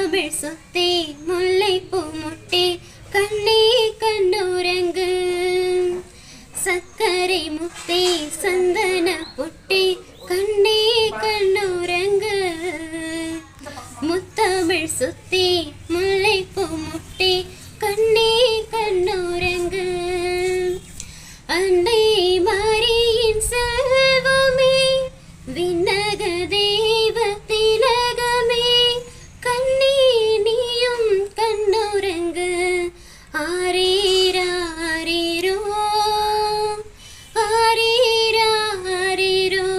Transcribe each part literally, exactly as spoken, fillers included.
முத்தமிழ் சொத்தே முல்லைப்பூ முட்டே கண்ணே கண்ணுறங்கு சக்கரை முத்தே சந்தன பொட்டே கண்ணே கண்ணுறங்கு முத்தமிழ் சொத்தே முல்லைப்பூ முட்டே கண்ணே கண்ணுறங்கு அன்னை மாரியின் செல்வமே விண்ணக தேவ திலகமே கண்ணே நீயும் கண்ணுறங்கு ஆரீராரீரோ ஆரீராரீரோ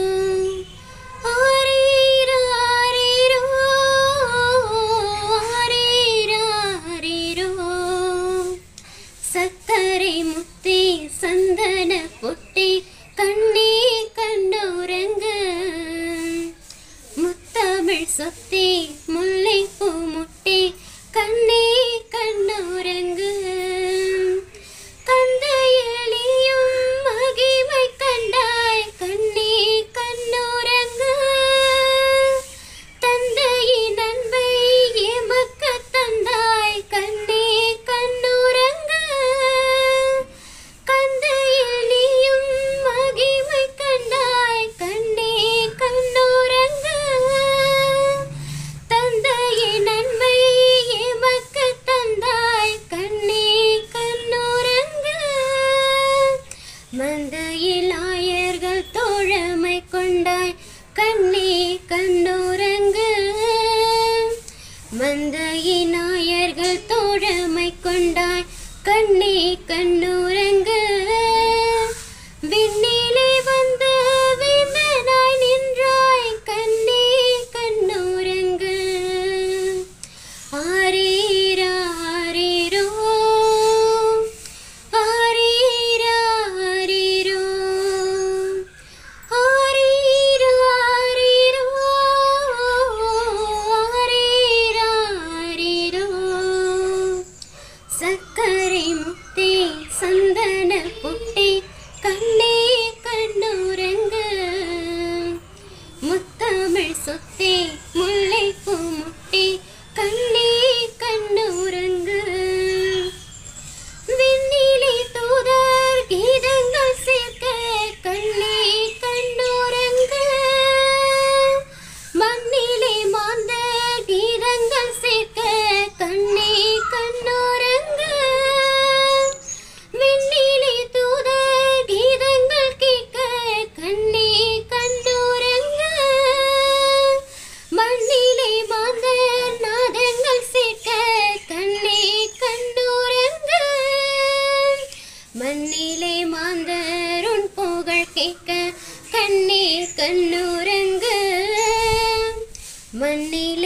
ஆரீராரீரோ ஆரீராரீரோ சக்கரை முத்தே சந்தன பொட்டே கண்ணே கண்ணுறங்கு முத்தமிழ் சொத்தே முல்லைப்பூ முட்டே கண்ணே கண்ணுறங்கு கந்தையிலியும் மகிமை கண்டாய் கண்ணே கண்ணுறங்கு தந்தையின் அன்பை எமக்கு தந்தாய் கண்ணே கண்ணுறங்கு கந்தையிலியும் மகிமை கண்டாய் கண்ணே கண்ணுறங்கு தந்தையின் அன்பை எமக்கு தந்தாய் கண்ணே கண்ணுறங்கு மந்தையில் ஆயர்கள் தோழமை கொண்டாய் கண்ணே கண்ணுறங்கு மந்தையின் ஆயர்கள் தோழமை கொண்டாய் கண்ணே கண்ணுறங்கு விண்ணிலே வந்து விண்ணனாய் நின்றாய் கண்ணே கண்ணுறங்கு ஆரீராரீரோ ஆரீராரீரோ ஆரீராரீரோ ஆரீராரீரோ சக்கரை முத்தே சந்தன பொட்டே கண்ணே கண்ணுறங்கு முத்தமிழ் சொத்தே முல்லைப்பூ முட்டே கண்ணே கண்ணுறங்கு விண்ணிலே தூதர் கீதங்கள் சேர்க்க கண்ணே கண்ணுறங்கு மண்ணிலே மாந்தர் கீதங்கள் சேர்க்க கண்ணே கண்ணுறங்கு விண்ணிலே தூதர் கீதங்கள் கேட்க கண்ணே கண்ணுறங்கு மண்ணிலே மாந்தர் நாதங்கள் சேர்க்க கண்ணே கண்ணுறங்கு மண்ணிலே மாந்தர் உன் புகழ் கேட்க கண்ணே கண்ணுறங்கு மண்ணிலே